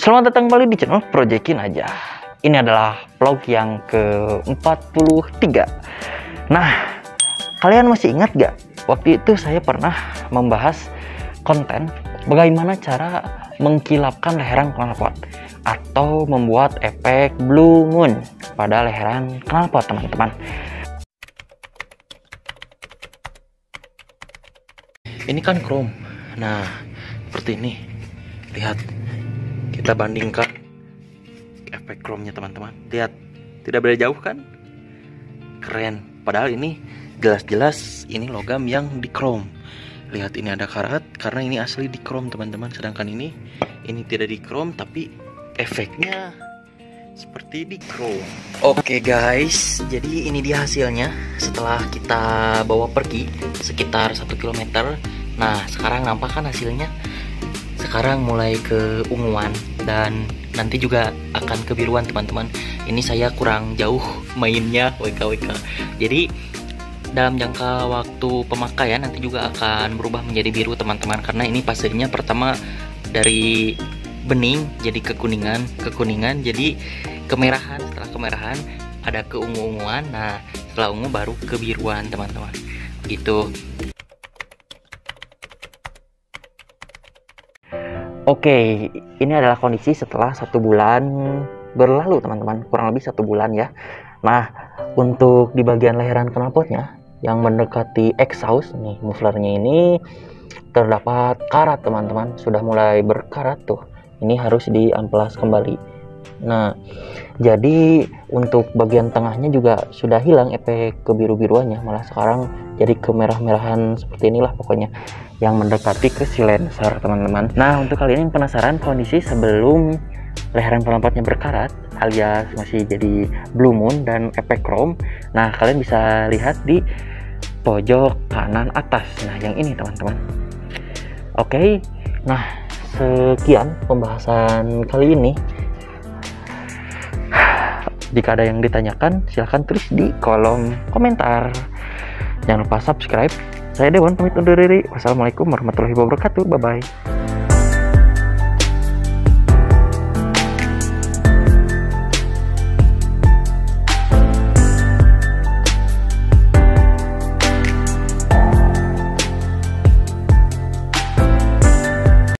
Selamat datang kembali di channel Proyekin Aja. Ini adalah vlog yang ke-43. Nah, kalian masih ingat gak? Waktu itu saya pernah membahas konten bagaimana cara mengkilapkan leheran knalpot atau membuat efek blue moon pada leheran knalpot, teman-teman. Ini kan chrome. Nah, seperti ini. Lihat. Kita bandingkan efek chrome-nya, teman-teman. Lihat, tidak beda jauh kan? Keren. Padahal ini jelas-jelas ini logam yang di chrome. Lihat, ini ada karat karena ini asli di chrome, teman-teman. Sedangkan ini tidak di chrome tapi efeknya seperti di chrome. Oke guys, jadi ini dia hasilnya setelah kita bawa pergi sekitar 1 km. Nah, sekarang nampak kan hasilnya? Sekarang mulai keunguan dan nanti juga akan kebiruan, teman-teman. Ini saya kurang jauh mainnya WK. Jadi dalam jangka waktu pemakaian nanti juga akan berubah menjadi biru, teman-teman, karena ini fasenya pertama dari bening jadi kekuningan jadi kemerahan. Setelah kemerahan ada keungu-unguan. Nah, setelah ungu baru kebiruan, teman-teman, gitu. Oke, ini adalah kondisi setelah 1 bulan berlalu, teman-teman, kurang lebih 1 bulan ya. Nah, untuk di bagian leheran knalpotnya yang mendekati exhaust nih, mufflernya ini terdapat karat, teman-teman, sudah mulai berkarat tuh. Ini harus diamplas kembali. Nah, jadi untuk bagian tengahnya juga sudah hilang efek kebiru-biruannya, malah sekarang jadi kemerah-merahan seperti inilah pokoknya, yang mendekati ke silencer, teman-teman. Nah, untuk kalian yang penasaran kondisi sebelum leheran knalpotnya berkarat alias masih jadi blue moon dan efek chrome, nah kalian bisa lihat di pojok kanan atas. Nah, yang ini, teman-teman. Oke, nah sekian pembahasan kali ini. Jika ada yang ditanyakan, silahkan tulis di kolom komentar. Jangan lupa subscribe. Saya Dewan, pamit undur diri. Wassalamualaikum warahmatullahi wabarakatuh. Bye-bye.